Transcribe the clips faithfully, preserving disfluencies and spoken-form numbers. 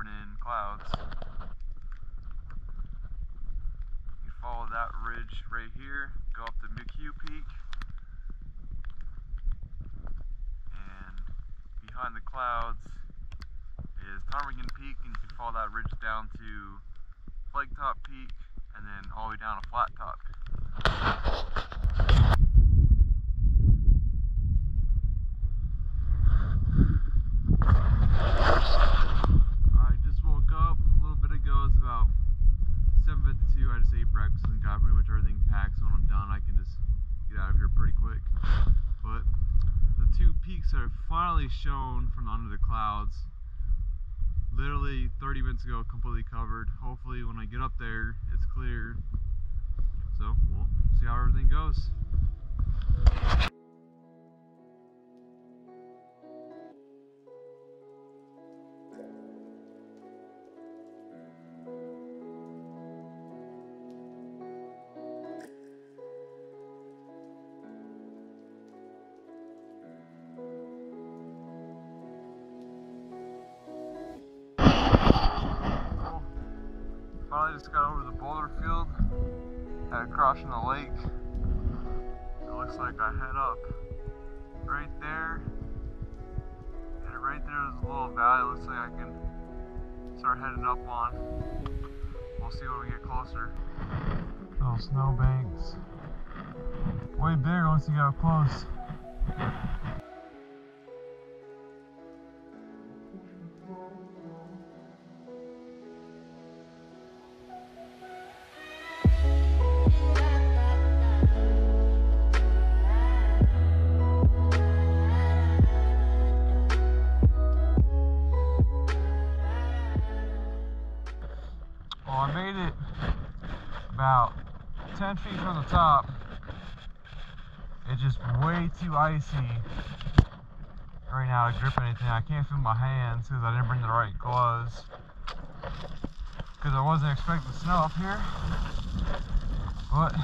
covered in clouds. You follow that ridge right here, go up to McHugh Peak, and behind the clouds is Ptarmigan Peak, and you can follow that ridge down to Flagtop Peak, and then all the way down to Flat Top. I just woke up a little bit ago. It's about seven fifty-two. I just ate breakfast and got pretty much everything packed, so when I'm done I can just get out of here pretty quick. But the two peaks are finally shown from under the clouds. Literally thirty minutes ago, completely covered. Hopefully when I get up there it's clear, so we'll see how everything goes. Finally just got over the boulder field, had crossing the lake. It looks like I head up right there, and right there is a little valley. It looks like I can start heading up on. We'll see when we get closer. Little snow banks, way bigger once you get up close. Well, I made it about ten feet from the top. It's just way too icy right now to grip anything. I can't feel my hands because I didn't bring the right gloves, because I wasn't expecting snow up here. But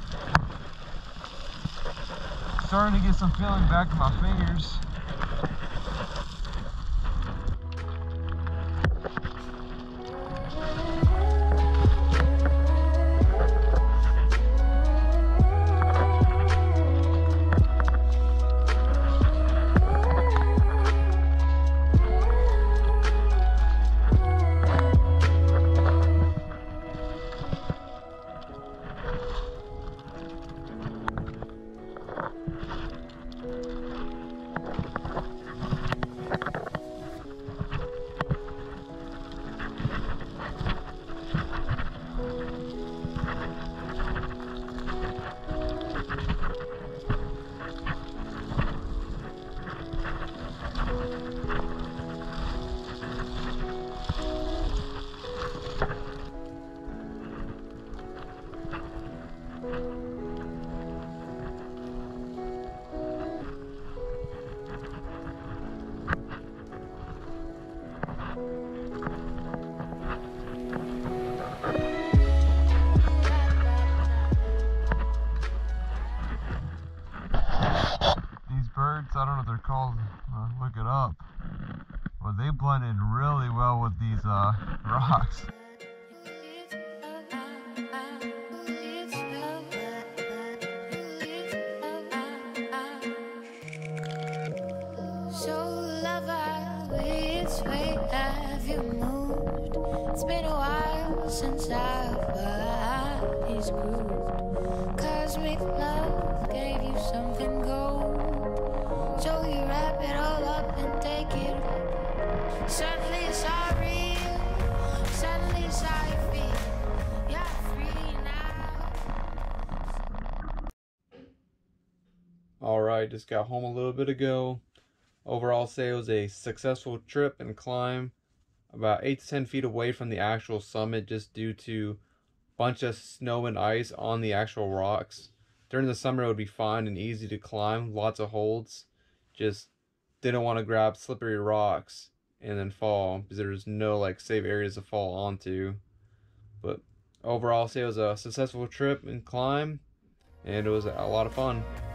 starting to get some feeling back in my fingers. I don't know what they're called, uh, look it up, but they blend in really well with these uh, rocks. So lover, which way have you moved? It's been a while since our bodies grooved. Cosmic love gave you something gold. So you wrap it all up and take it. Suddenly it's all real. Suddenly it's how you feel. You're free now. Alright, just got home a little bit ago. Overall, say it was a successful trip and climb. About eight to ten feet away from the actual summit, just due to a bunch of snow and ice on the actual rocks. During the summer it would be fine and easy to climb, lots of holds. Just didn't want to grab slippery rocks and then fall, because there's no like safe areas to fall onto. But overall, say it was a successful trip and climb, and it was a lot of fun.